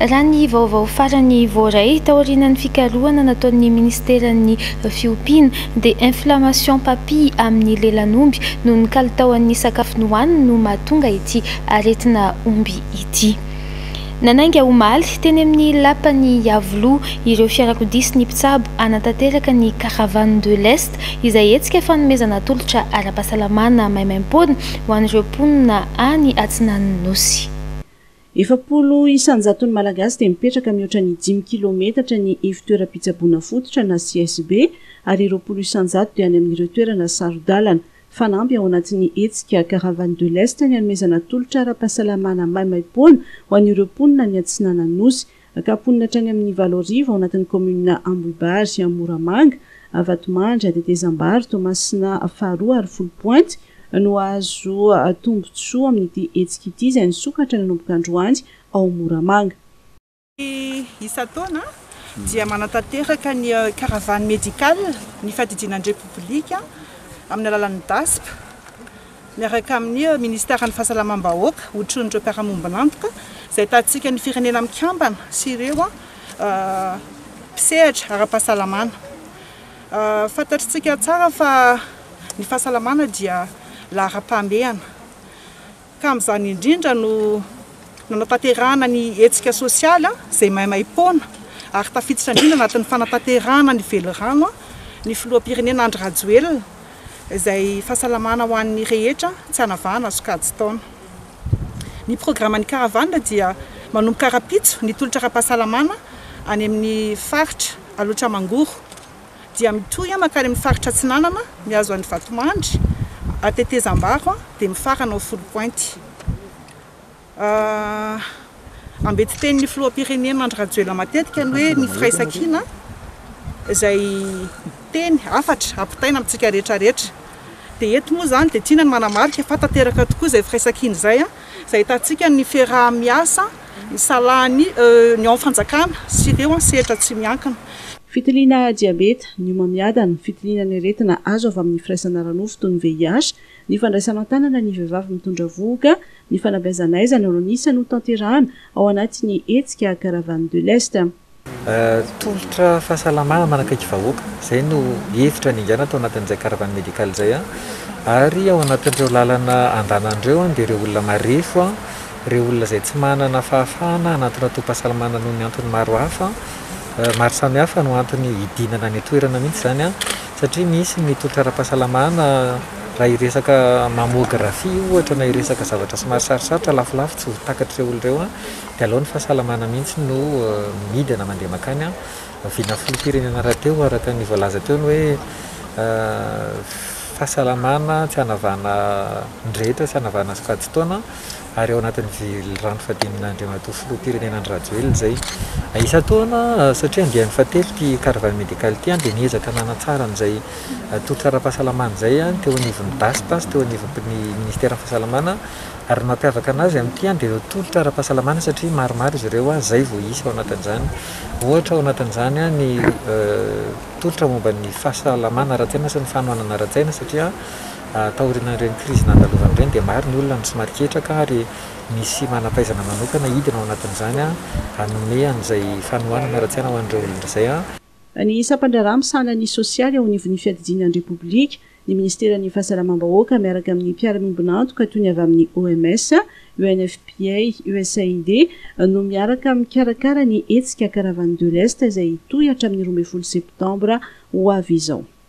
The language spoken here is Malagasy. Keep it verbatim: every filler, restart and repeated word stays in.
raha ny vaovao farany voaray taorian'ny fikarohana nataon'ny ministeran'ny fiompiana dia inflammation papille amin'ny lelan'omby noho ny kalitaon'ny sakafo nohaniny no mahatonga ity aretina omby ity. Nanainga omaly teny amin'ny lapany Yavoloha ireo fiarakodia sy ny mpitsabo anatanteraka ny caravane de l'Est izay hetsika fanomezana tolotra ara-pahasalamana maimaim-pona ho an'ireo mponina any Atsinan'ny Nosy. Efapolo isanjaton'ny malagasy dia mipetraka mihoatra ny dimy kilometatra ny ivitoeram-pitsaboana fototra na C S B ary roapolo isanjato dia any amin'ireo toerana sarodalana. Fanamby ao anatin'ny hetsika caravane de l'Est ny hanomezana tolotra ara-pahasalamana maimaim-pona ho an'ireo mponina ny Atsinan'ny Nosy ka mponina hatrany amin'ny valo arivo ao anatin'ny komuna Ambohibary sy Moramanga, Vatomandry, Tetezambary, Toamasina faharoa ary folo pointy no azo tombotsoa amin'ity hetsika ity izay nisokatra nanomboka androany ao Moramanga. Isan-taona dia manatanteraka ny caravane médicale ny fadidianan'ny République amin'ny alalan'ny D A S P miaraka amin'ny ministère ny fahasalamam-bahoaka hotronin'ireo mpiara-momban'antoka izay tahantsika ny firenena mikambana sy ireo mpisehatra ara-pahasalamana. Fantatritsika tsara fa ny fahasalamana dia lahara-pahamehana ka amin'izany indrindra no nanatanterahana ny hetsika sosialy izay maimaim-pona ary tafiditra indrindra anatin'ny fanatanterahana ny velorano ny filoham-pirenena Andry Rajoelina izay fahasalamana ho an'ny rehetra tsy hanavahana sokajy taona. Ny programan'ny caravane dia manomboka rapitso ny tolotra ara-pahasalamana any amin'ny faritra Alotra Mangoro dia mitohy makany amin'ny faritra Atsinanana miazo an'ny Vatomandry, Tetezambary dia mifarana ao folo pointy. Ambety tenin'ny filoham-pirenena Andry Rajoelina matetika ny hoe ny firaisan-kina izay teny afatra ampitaina amintsika rehetra rehetra. Dia eto moa izany dia tiana ny manamarika fa tanteraka tokoa izay firaisan-kina izay izay ahitantsika ny fiaraha-miasa, ny salany, ny ao fanjakana sy ireo sehatra tsy miankina. Fitiliana diabeta, ny homamiadana, fitiliana ny aretina azo avy amin'ny firaisana ranofo toy ny V I H, ny fandraisana tanana ny vehivavy mitondra vohoka, ny fanabeazanaizana no anisany ho tanterahana ao anatin'ny hetsika caravane de l'Est. Tolotra fahasalamana manakaiky vahoaka izay no hevitra ny ingana atao anatin'izay caravane médicale izay ary ao anatin'ireo lalana andanan'ireo dia ireo olona marefo, ireo olona izay tsy manana fahafahana anatina tom-pahasalamana noho ny antony maro hafa maro samihafa no antony hidinana ny toerana mihitsy izany satria misy ny tolotra ara-pahasalamana raha iresaka mammografia ohatra na iresaka zavatra somary sarosarotra lafolafo tsy ho takatrireo olon'ireo dia aleo ny fahasalamana mihitsy no midina mandeha makany vina filoham-pirenena rahateo araka ny voalaza teo ny hoe fahasalamana tsy hanavahana ndrehetra tsy hanavahana sokajy taona ary ao anatin'ny rano fahadimian'Andriamatoa filoham-pirenena Andry Rajoelina izay isan-taona satria andiany fahatelo ity caravane médicale ity dia niezaka nanatsara an'izay tolotra ara-pahasalamana izay teo anivon'ny D A S P sy teo anivon'ny ministère fahasalamana ary mampiavaka anazy amin'ity dia tolotra ara-pahasalamana satria maromaro izy ireo izay vao isy ao anatin'izany. Ohatra ao anatin'izany ny tolotra momba ny fahasalamana ara-tsaina sy ny fanohanana ara-tsaina satria taorian'ireny krizy nandalovan'ireny dia maro ny olona no somary ketraka ary misy manam-pahaizana manokana hidina ao anatin'izany hanome an'izay fanohanana ara-tsaina ho an'ireo olona izay. Ny sampandraramy sanany sosialy ao anivon'ny fiadidianan'ny Repoblika ny ministeran'ny fahasalamam-bahoaka miaraka amin'ny mpiara-miombon'antoka toy ny avy amin'ny O M S, U N F P A, U S A I D no miaraka mikarakara ny hetsika caravane de l'Est izay hitohy hatramin'ny roa ambin'ny folo septambra ho avy izao.